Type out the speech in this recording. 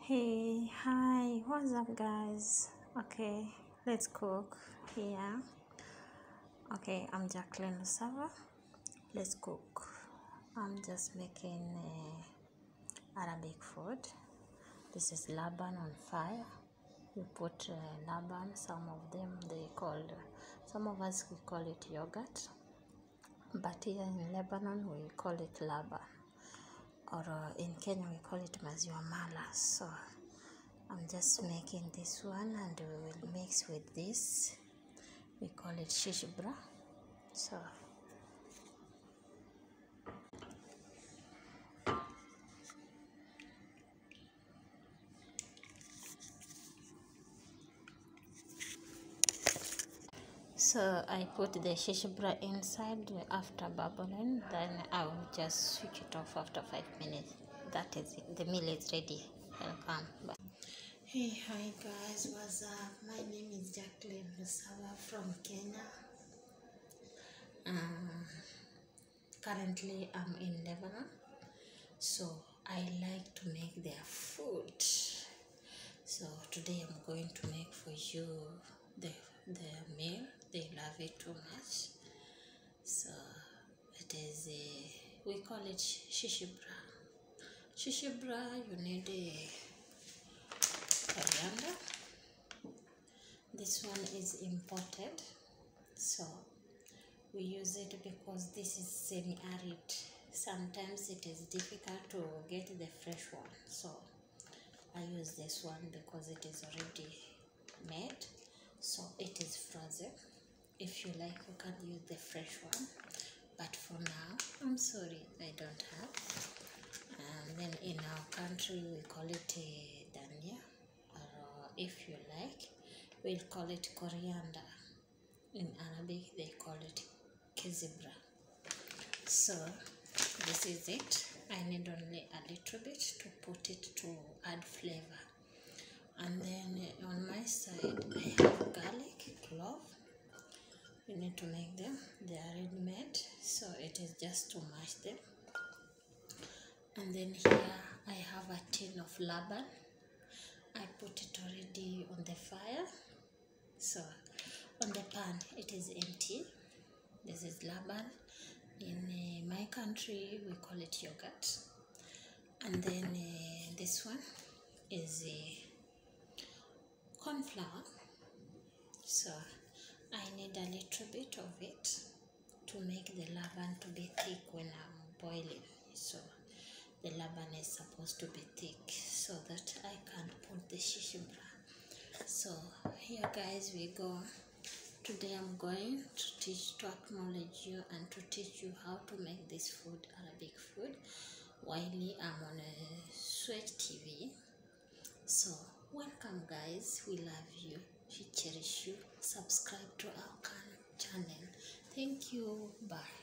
Hey, hi, what's up, guys? Okay, let's cook here. Okay, I'm Jacqueline Lusava. Let's cook. I'm just making Arabic food. This is laban on fire. We put laban. Some of them some of us we call it yogurt, but here in Lebanon we call it laban, or in Kenya we call it maziwa mala. So I'm just making this one and we will mix with this. We call it shishbra. So I put the shishbra inside after bubbling, then I will just switch it off after 5 minutes. That is it. The meal is ready. Welcome. Bye. Hey, hi guys, what's up? My name is Jacqueline Lusava from Kenya. Currently I'm in Lebanon, so I like to make their food. So today I'm going to make for you the meal. They love it too much. So it is we call it shishibra. Shishibra, you need a coriander. This one is imported, so we use it because this is semi-arid. Sometimes it is difficult to get the fresh one, so I use this one because it is already made, so it is frozen. If you like, you can use the fresh one, but for now I'm sorry I don't have. And then in our country we call it dania, or if you like we'll call it coriander. In Arabic they call it kezibra. So this is it. I need only a little bit to put it to add flavor. And then on my side I have garlic, clove. You need to make them. They are already made, so it is just to mash them. And then here I have a tin of laban. I put it already on the fire. So on the pan it is empty. This is laban. In my country we call it yogurt. And then this one is corn flour. So I need a little bit of it to make the laban to be thick when I'm boiling. So the laban is supposed to be thick so that I can put the shishibra. So here guys we go. Today I'm going to acknowledge you and to teach you how to make this food, Arabic food, while I'm on a Switch TV. So welcome guys, we love you, we cherish you. Subscribe to our channel. Thank you. Bye.